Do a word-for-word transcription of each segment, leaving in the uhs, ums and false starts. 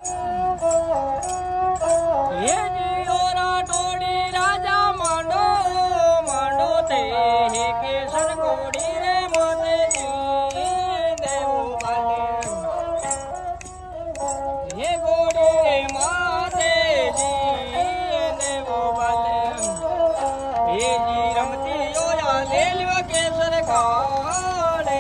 ये जी ओरा टोड़ी राजा मांडो मांडो ते हे केसर घोड़ी रे माते जी देव वाले ये घोड़ी रे माते जी देव वाले ये जी रमती ओया ले लियो केसर खाने।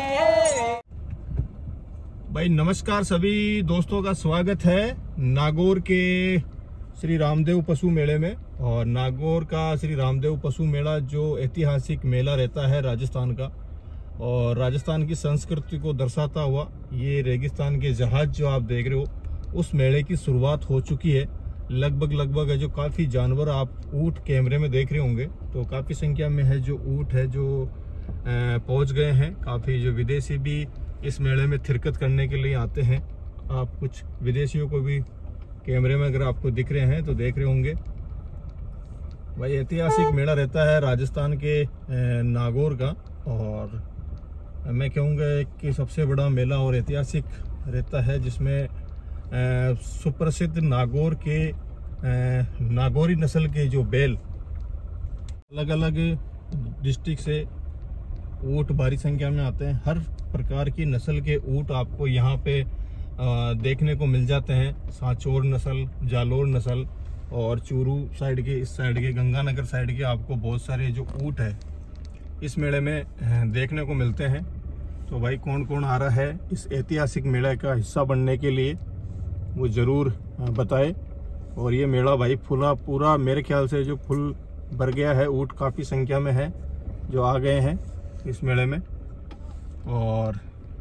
भाई नमस्कार, सभी दोस्तों का स्वागत है नागौर के श्री रामदेव पशु मेले में। और नागौर का श्री रामदेव पशु मेला जो ऐतिहासिक मेला रहता है राजस्थान का, और राजस्थान की संस्कृति को दर्शाता हुआ ये रेगिस्तान के जहाज जो आप देख रहे हो, उस मेले की शुरुआत हो चुकी है। लगभग लगभग है जो काफ़ी जानवर आप ऊँट कैमरे में देख रहे होंगे, तो काफ़ी संख्या में है जो ऊँट है जो पहुंच गए हैं। काफ़ी जो विदेशी भी इस मेले में शिरकत करने के लिए आते हैं। आप कुछ विदेशियों को भी कैमरे में अगर आपको दिख रहे हैं तो देख रहे होंगे। भाई ऐतिहासिक मेला रहता है राजस्थान के नागौर का, और मैं कहूँगा कि सबसे बड़ा मेला और ऐतिहासिक रहता है, जिसमें सुप्रसिद्ध नागौर के नागौरी नस्ल के जो बैल अलग अलग डिस्ट्रिक्ट से ऊँट भारी संख्या में आते हैं। हर प्रकार की नस्ल के ऊँट आपको यहाँ पे आ, देखने को मिल जाते हैं। सांचौर नस्ल, जालोर नस्ल, और चूरू साइड के, इस साइड के गंगानगर साइड के आपको बहुत सारे जो ऊँट है इस मेले में देखने को मिलते हैं। तो भाई कौन कौन आ रहा है इस ऐतिहासिक मेले का हिस्सा बनने के लिए वो ज़रूर बताए। और ये मेला भाई फुला पूरा, मेरे ख्याल से जो फुल भर गया है, ऊँट काफ़ी संख्या में है जो आ गए हैं इस मेले में। और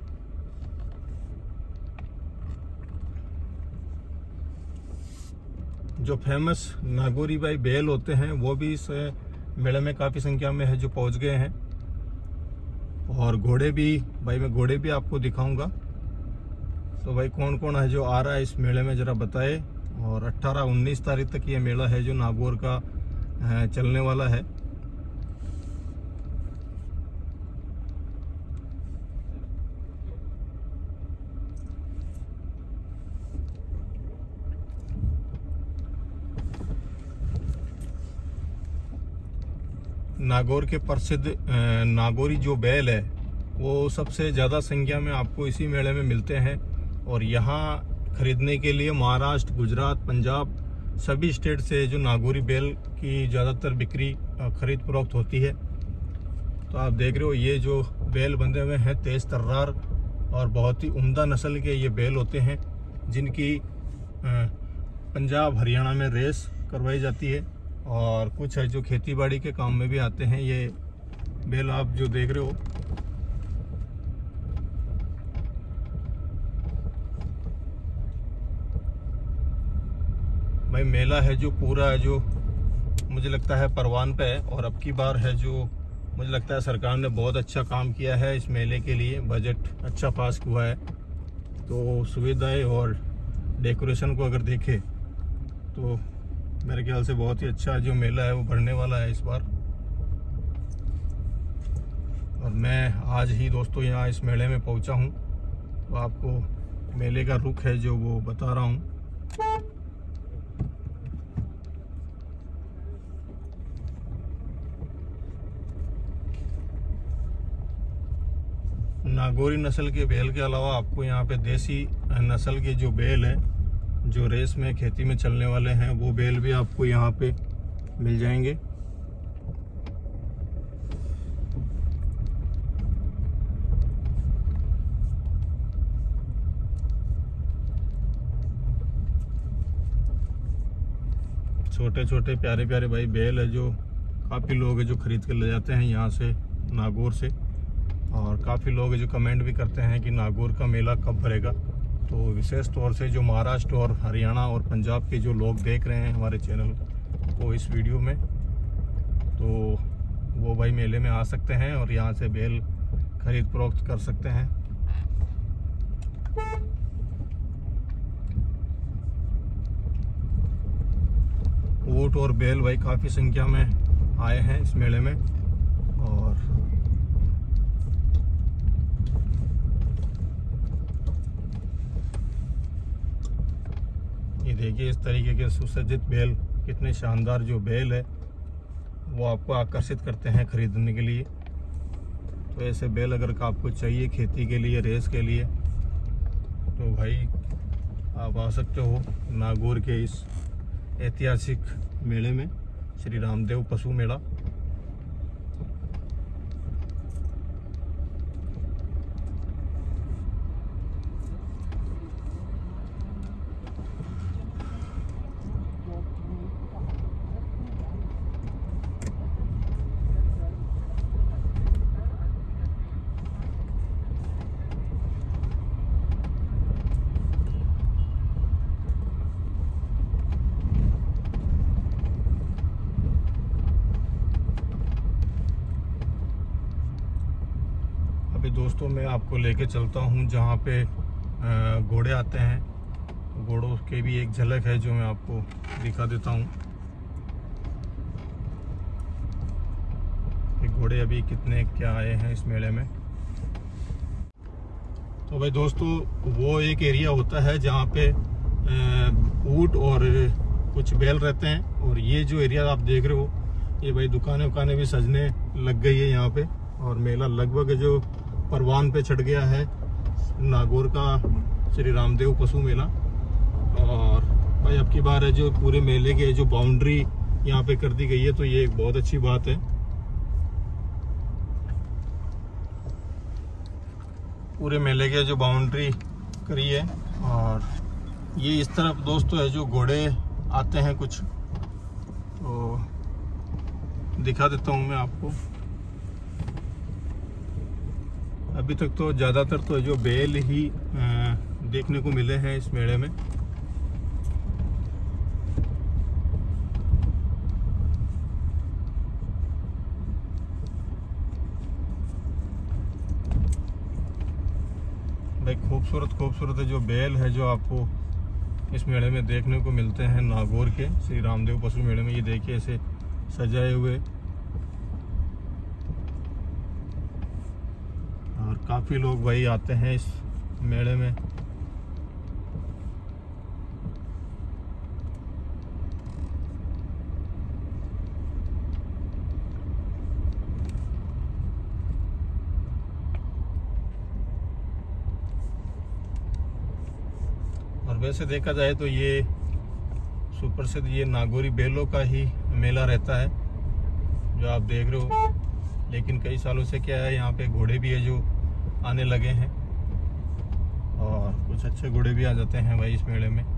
जो फेमस नागौरी भाई बैल होते हैं वो भी इस मेले में काफ़ी संख्या में है जो पहुंच गए हैं। और घोड़े भी भाई, मैं घोड़े भी आपको दिखाऊंगा। तो भाई कौन कौन है जो आ रहा है इस मेले में ज़रा बताए। और अट्ठारह उन्नीस तारीख तक ये मेला है जो नागौर का चलने वाला है। नागौर के प्रसिद्ध नागौरी जो बैल है वो सबसे ज़्यादा संख्या में आपको इसी मेले में मिलते हैं। और यहाँ खरीदने के लिए महाराष्ट्र, गुजरात, पंजाब सभी स्टेट से जो नागौरी बैल की ज़्यादातर बिक्री खरीद फरोख्त होती है। तो आप देख रहे हो ये जो बैल बंधे हुए हैं तेज़ तर्रार और बहुत ही उम्दा नस्ल के ये बैल होते हैं, जिनकी पंजाब हरियाणा में रेस करवाई जाती है। और कुछ है जो खेतीबाड़ी के काम में भी आते हैं। ये बैल आप जो देख रहे हो, भाई मेला है जो पूरा है जो मुझे लगता है परवान पे है। और अब की बार है जो मुझे लगता है सरकार ने बहुत अच्छा काम किया है इस मेले के लिए। बजट अच्छा पास हुआ है, तो सुविधाएं और डेकोरेशन को अगर देखें तो मेरे ख्याल से बहुत ही अच्छा जो मेला है वो बढ़ने वाला है इस बार। और मैं आज ही दोस्तों यहाँ इस मेले में पहुँचा हूँ, तो आपको मेले का रुख है जो वो बता रहा हूँ। नागौरी नस्ल के बैल के अलावा आपको यहाँ पे देसी नस्ल के जो बैल है जो रेस में खेती में चलने वाले हैं, वो बैल भी आपको यहाँ पे मिल जाएंगे। छोटे छोटे प्यारे प्यारे भाई बैल है जो काफ़ी लोग है जो खरीद कर ले जाते हैं यहाँ से नागौर से। और काफ़ी लोग जो कमेंट भी करते हैं कि नागौर का मेला कब भरेगा। तो विशेष तौर से जो महाराष्ट्र और हरियाणा और पंजाब के जो लोग देख रहे हैं हमारे चैनल को इस वीडियो में, तो वो भाई मेले में आ सकते हैं और यहाँ से बैल खरीद फरोख्त कर सकते हैं। ऊँट और बैल भाई काफ़ी संख्या में आए हैं इस मेले में। और ये देखिए इस तरीके के सुसज्जित बैल, कितने शानदार जो बैल है वो आपको आकर्षित करते हैं खरीदने के लिए। तो ऐसे बैल अगर आपको चाहिए खेती के लिए, रेस के लिए, तो भाई आप आ सकते हो नागौर के इस ऐतिहासिक मेले में, श्री रामदेव पशु मेला। अभी दोस्तों मैं आपको लेके चलता हूँ जहाँ पे घोड़े आते हैं। घोड़ों के भी एक झलक है जो मैं आपको दिखा देता हूँ। घोड़े अभी कितने क्या आए हैं इस मेले में। तो भाई दोस्तों वो एक एरिया होता है जहाँ पे ऊंट और कुछ बैल रहते हैं, और ये जो एरिया आप देख रहे हो ये भाई दुकानें उकानें भी सजने लग गई है यहाँ पे, और मेला लगभग जो परवान पे चढ़ गया है नागौर का श्री रामदेव पशु मेला। और भाई अब की बार है जो पूरे मेले के जो बाउंड्री यहाँ पे कर दी गई है, तो ये एक बहुत अच्छी बात है। पूरे मेले के जो बाउंड्री करी है, और ये इस तरफ दोस्तों है जो घोड़े आते हैं कुछ, तो दिखा देता हूँ मैं आपको। अभी तक तो ज़्यादातर तो जो बैल ही देखने को मिले हैं इस मेले में। भाई खूबसूरत खूबसूरत जो बैल है जो आपको इस मेले में देखने को मिलते हैं नागौर के श्री रामदेव पशु मेले में। ये देखिए ऐसे सजाए हुए, और काफ़ी लोग भाई आते हैं इस मेले में। और वैसे देखा जाए तो ये सुप्रसिद्ध ये नागौरी बैलों का ही मेला रहता है जो आप देख रहे हो। लेकिन कई सालों से क्या है यहाँ पे घोड़े भी है जो आने लगे हैं, और कुछ अच्छे घोड़े भी आ जाते हैं भाई इस मेले में।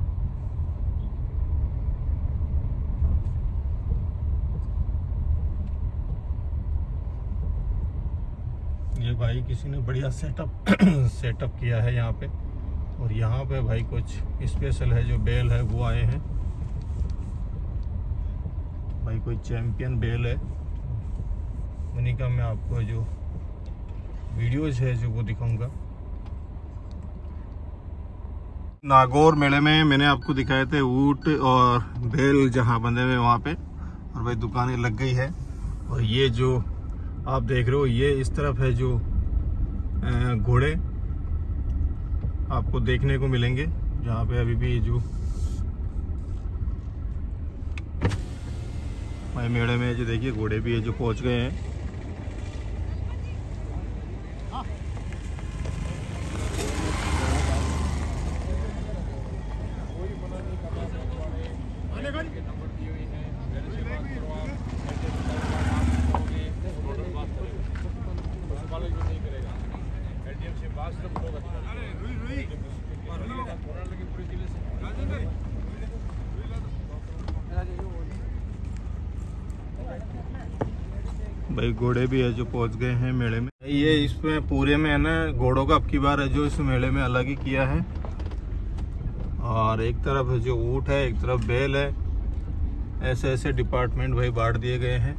ये भाई किसी ने बढ़िया सेटअप सेटअप किया है यहाँ पे, और यहाँ पे भाई कुछ स्पेशल है जो बैल है वो आए हैं भाई। कोई चैंपियन बैल है, उन्हीं का मैं आपको जो वीडियोज है जो वो दिखाऊंगा। नागौर मेले में मैंने आपको दिखाए थे ऊंट और बैल जहाँ बंधे हुए वहाँ पे, और भाई दुकानें लग गई है। और ये जो आप देख रहे हो ये इस तरफ है जो घोड़े आपको देखने को मिलेंगे, जहाँ पे अभी भी जो भाई मेले में जो देखिए घोड़े भी है जो पहुँच गए हैं। भाई घोड़े भी है जो पहुंच गए हैं मेले में। ये इसमें पूरे में है ना घोड़ों का अब की बार है जो इस मेले में अलग ही किया है, और एक तरफ है जो ऊंट है, एक तरफ बैल है। ऐसे ऐसे डिपार्टमेंट भाई बांट दिए गए हैं।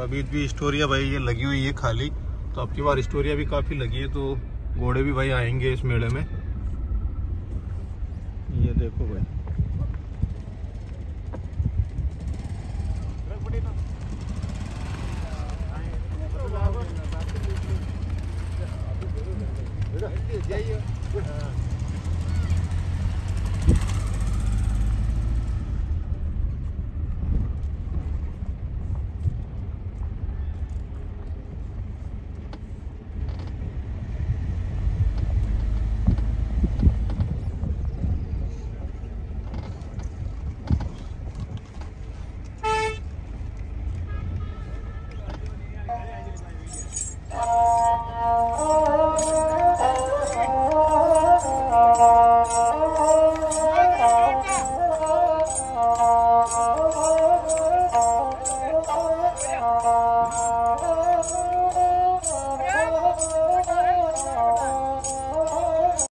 अभी भी स्टोरिया भाई ये लगी हुई है खाली, तो अब की बार स्टोरिया भी काफ़ी लगी है, तो घोड़े भी भाई आएंगे इस मेले में। ये देखो भाई, Oh